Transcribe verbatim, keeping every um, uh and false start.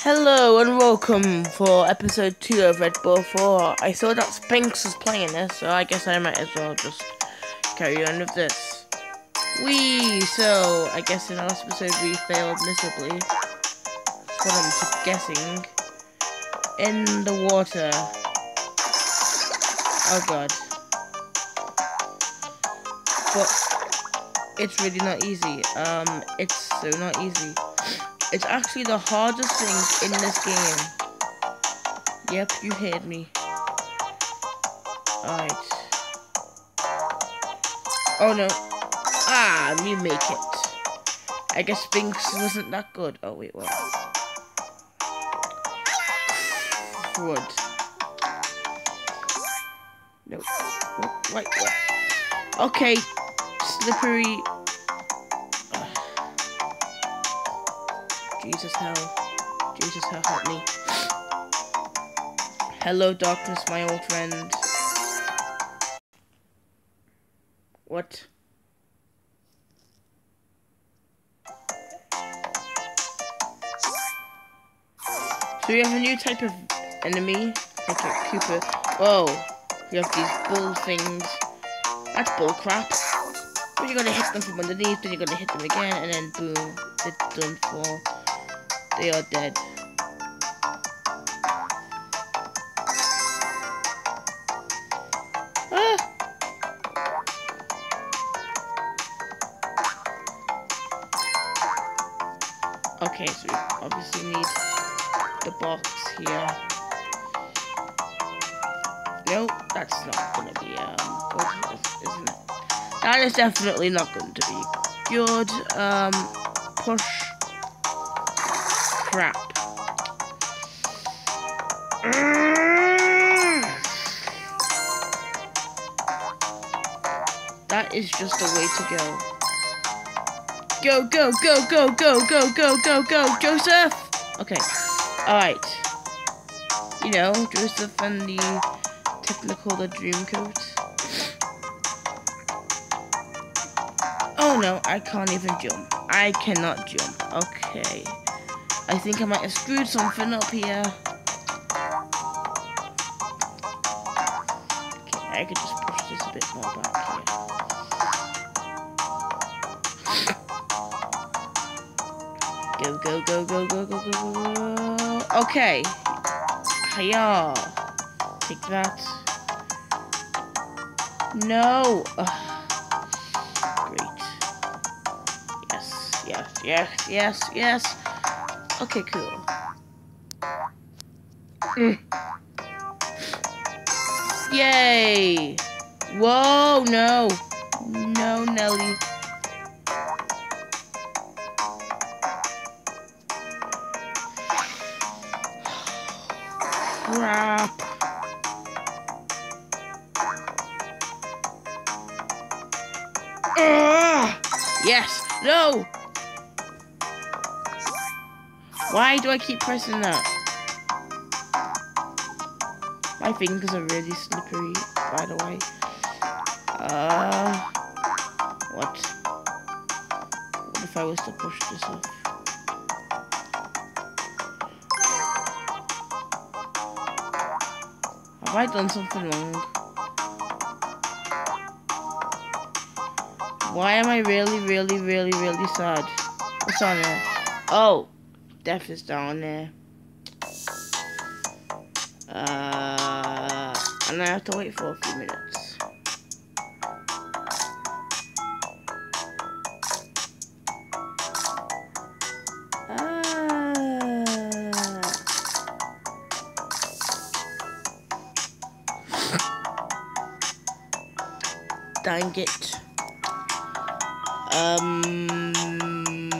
Hello and welcome for episode two of Red Bull four. I saw that Spinks was playing this, so I guess I might as well just carry on with this. Wee! So, I guess in the last episode we failed miserably. That's what I'm guessing. In the water. Oh god. But it's really not easy. Um, it's so not easy. It's actually the hardest thing in this game. Yep, you heard me. Alright. Oh no. Ah, you make it. I guess Spinks wasn't that good. Oh wait, what? Wood. No. What? Wait, what? Okay. Slippery. Jesus, hell. Jesus, hell, help me. Hello, darkness, my old friend. What? So we have a new type of enemy, like a Koopa. Whoa, we have these bull things. That's bull crap. But you're gonna hit them from underneath, then you're gonna hit them again, and then boom, they're done for. They are dead. Ah. Okay, so we obviously need the box here. No, that's not gonna be um good, isn't it? That is definitely not going to be good. Um, push. Crap. That is just the way to go. Go, go, go, go, go, go, go, go, go, Joseph! Okay, alright. You know, Joseph and the Technicolor Dreamcoat. Oh no, I can't even jump. I cannot jump. Okay. I think I might have screwed something up here. Okay, I could just push this a bit more back here. Go, go, go, go, go, go, go, go. Okay. Hiya. Take that. No. Ugh. Great. Yes, yes, yes, yes, yes. Okay, cool. Mm. Yay! Whoa, no. No, Nelly. Crap. Ugh! Yes! No! Why do I keep pressing that? My fingers are really slippery, by the way. Uh, what? What if I was to push this off? Have I done something wrong? Why am I really, really, really, really sad? What's on there? Oh! Death is down there. Uh, and I have to wait for a few minutes. Uh, dang it. Um.